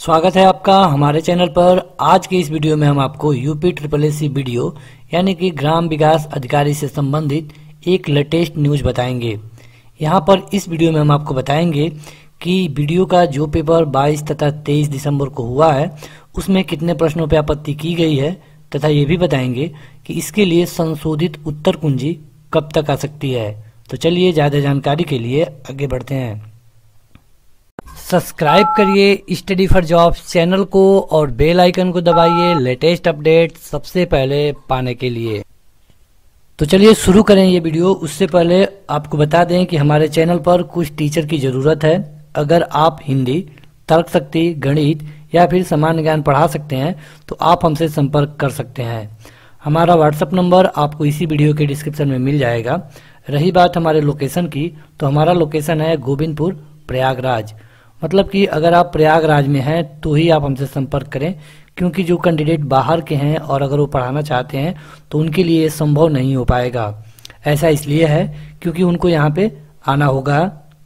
स्वागत है आपका हमारे चैनल पर। आज के इस वीडियो में हम आपको यूपी SSSC वीडियो यानी कि ग्राम विकास अधिकारी से संबंधित एक लेटेस्ट न्यूज बताएंगे। यहां पर इस वीडियो में हम आपको बताएंगे कि वीडियो का जो पेपर 22 तथा 23 दिसंबर को हुआ है उसमें कितने प्रश्नों पर आपत्ति की गई है, तथा ये भी बताएंगे कि इसके लिए संशोधित उत्तर कुंजी कब तक आ सकती है। तो चलिए ज्यादा जानकारी के लिए आगे बढ़ते हैं। सब्सक्राइब करिए स्टडी फॉर जॉब्स चैनल को और बेल आइकन को दबाइए लेटेस्ट अपडेट सबसे पहले पाने के लिए। तो चलिए शुरू करें ये वीडियो। उससे पहले आपको बता दें कि हमारे चैनल पर कुछ टीचर की जरूरत है। अगर आप हिंदी, तर्कशक्ति, गणित या फिर सामान्य ज्ञान पढ़ा सकते हैं तो आप हमसे संपर्क कर सकते हैं। हमारा व्हाट्सएप नंबर आपको इसी वीडियो के डिस्क्रिप्शन में मिल जाएगा। रही बात हमारे लोकेशन की, तो हमारा लोकेशन है गोविंदपुर, प्रयागराज। मतलब कि अगर आप प्रयागराज में हैं तो ही आप हमसे संपर्क करें, क्योंकि जो कैंडिडेट बाहर के हैं और अगर वो पढ़ाना चाहते हैं तो उनके लिए संभव नहीं हो पाएगा। ऐसा इसलिए है क्योंकि उनको यहाँ पे आना होगा।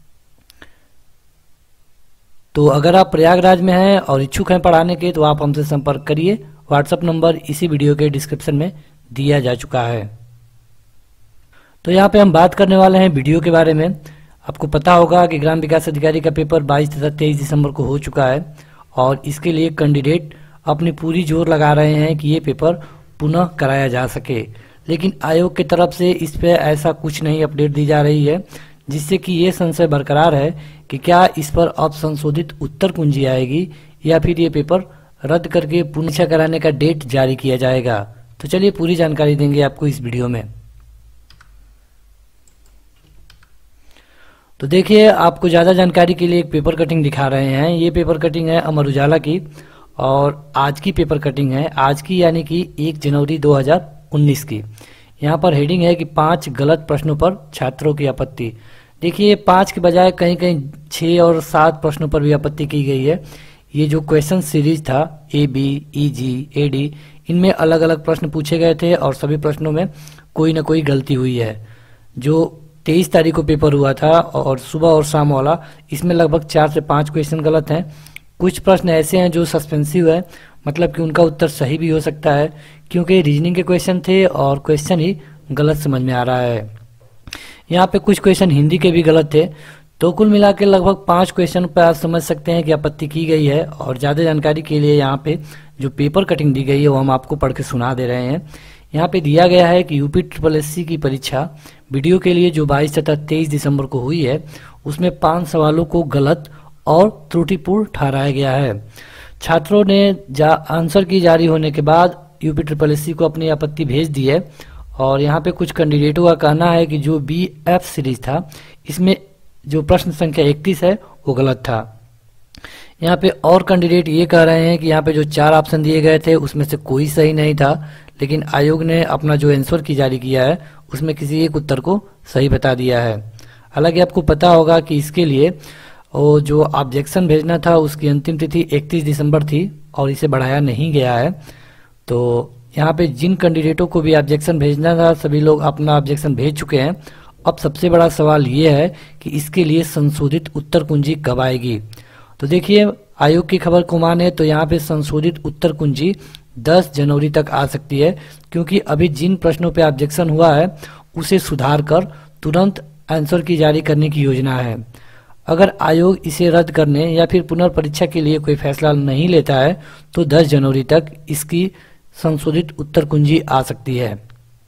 तो अगर आप प्रयागराज में हैं और इच्छुक हैं पढ़ाने के तो आप हमसे संपर्क करिए। व्हाट्सएप नंबर इसी वीडियो के डिस्क्रिप्शन में दिया जा चुका है। तो यहाँ पे हम बात करने वाले हैं वीडियो के बारे में। आपको पता होगा कि ग्राम विकास अधिकारी का पेपर 22 तथा 23 दिसंबर को हो चुका है और इसके लिए कैंडिडेट अपनी पूरी जोर लगा रहे हैं कि ये पेपर पुनः कराया जा सके। लेकिन आयोग की तरफ से इस पे ऐसा कुछ नहीं अपडेट दी जा रही है, जिससे कि ये संशय बरकरार है कि क्या इस पर अब संशोधित उत्तर कुंजी आएगी या फिर ये पेपर रद्द करके पुनः कराने का डेट जारी किया जाएगा। तो चलिए पूरी जानकारी देंगे आपको इस वीडियो में। तो देखिए, आपको ज्यादा जानकारी के लिए एक पेपर कटिंग दिखा रहे हैं। ये पेपर कटिंग है अमर उजाला की और आज की पेपर कटिंग है, आज की यानी कि 1 जनवरी 2019 की। यहाँ पर हेडिंग है कि 5 गलत प्रश्नों पर छात्रों की आपत्ति। देखिए, 5 के बजाय कहीं कहीं 6 और 7 प्रश्नों पर भी आपत्ति की गई है। ये जो क्वेश्चन सीरीज था AB, EG, AD, इनमें अलग अलग प्रश्न पूछे गए थे और सभी प्रश्नों में कोई ना कोई गलती हुई है। जो 23 तारीख को पेपर हुआ था और सुबह और शाम वाला, इसमें लगभग 4 से 5 क्वेश्चन गलत हैं। कुछ प्रश्न ऐसे हैं जो सस्पेंसिव है, मतलब कि उनका उत्तर सही भी हो सकता है क्योंकि रीजनिंग के क्वेश्चन थे और क्वेश्चन ही गलत समझ में आ रहा है। यहाँ पे कुछ क्वेश्चन हिंदी के भी गलत थे। तो कुल मिला के लगभग 5 क्वेश्चन पर आप समझ सकते हैं कि आपत्ति की गई है। और ज्यादा जानकारी के लिए यहाँ पे जो पेपर कटिंग दी गई है वो हम आपको पढ़ के सुना दे रहे हैं। यहाँ पे दिया गया है कि यूपी SSSC की परीक्षा वीडियो के लिए जो 22 तथा 23 दिसंबर को हुई है उसमें 5 सवालों को गलत और त्रुटिपूर्ण ठहराया गया है। छात्रों ने आंसर की जारी होने के बाद यूपी SSSC को अपनी आपत्ति भेज दी है। और यहाँ पे कुछ कैंडिडेटों का कहना है कि जो BF सीरीज था इसमें जो प्रश्न संख्या 31 है वो गलत था। यहाँ पे और कैंडिडेट ये कह रहे हैं कि यहाँ पे जो 4 ऑप्शन दिए गए थे उसमें से कोई सही नहीं था, लेकिन आयोग ने अपना जो आंसर की जारी किया है उसमें किसी एक उत्तर को सही बता दिया है। हालांकि आपको पता होगा कि इसके लिए वो जो ऑब्जेक्शन भेजना था उसकी अंतिम तिथि 31 दिसंबर थी और इसे बढ़ाया नहीं गया है। तो यहाँ पे जिन कैंडिडेटों को भी ऑब्जेक्शन भेजना था सभी लोग अपना ऑब्जेक्शन भेज चुके हैं। अब सबसे बड़ा सवाल ये है कि इसके लिए संशोधित उत्तर कुंजी कब आएगी। तो देखिए, आयोग की खबर को माने तो यहाँ पे संशोधित उत्तर कुंजी 10 जनवरी तक आ सकती है, क्योंकि अभी जिन प्रश्नों पे ऑब्जेक्शन हुआ है उसे सुधार कर तुरंत आंसर की जारी करने की योजना है। अगर आयोग इसे रद्द करने या फिर पुनर्परीक्षा के लिए कोई फैसला नहीं लेता है तो 10 जनवरी तक इसकी संशोधित उत्तर कुंजी आ सकती है।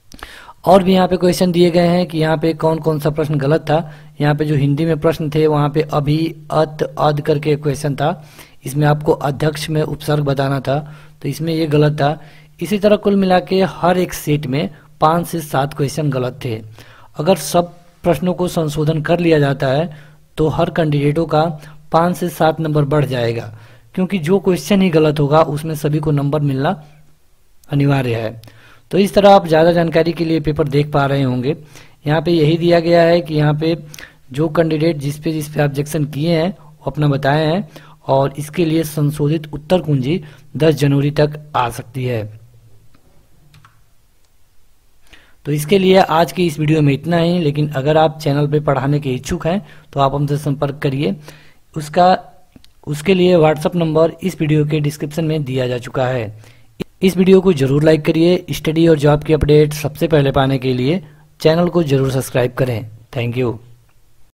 और भी यहाँ पे क्वेश्चन दिए गए हैं कि यहाँ पे कौन कौन सा प्रश्न गलत था। यहाँ पे जो हिंदी में प्रश्न थे वहाँ पे अभी, अत, अद करके क्वेश्चन था। इसमें आपको अध्यक्ष में उपसर्ग बताना था, तो इसमें ये गलत था। इसी तरह कुल मिला के हर एक सेट में 5 से 7 क्वेश्चन गलत थे। अगर सब प्रश्नों को संशोधन कर लिया जाता है तो हर कैंडिडेटों का 5 से 7 नंबर बढ़ जाएगा, क्योंकि जो क्वेश्चन ही गलत होगा उसमें सभी को नंबर मिलना अनिवार्य है। तो इस तरह आप ज्यादा जानकारी के लिए पेपर देख पा रहे होंगे। यहाँ पे यही दिया गया है कि यहाँ पे जो कैंडिडेट जिस पे ऑब्जेक्शन किए हैं वो अपना बताए हैं और इसके लिए संशोधित उत्तर कुंजी 10 जनवरी तक आ सकती है। तो इसके लिए आज की इस वीडियो में इतना ही, लेकिन अगर आप चैनल पे पढ़ाने के इच्छुक हैं तो आप हमसे संपर्क करिए। उसका उसके लिए व्हाट्सएप नंबर इस वीडियो के डिस्क्रिप्शन में दिया जा चुका है। इस वीडियो को जरूर लाइक करिए। स्टडी और जॉब की अपडेट सबसे पहले पाने के लिए चैनल को जरूर सब्सक्राइब करें। Thank you.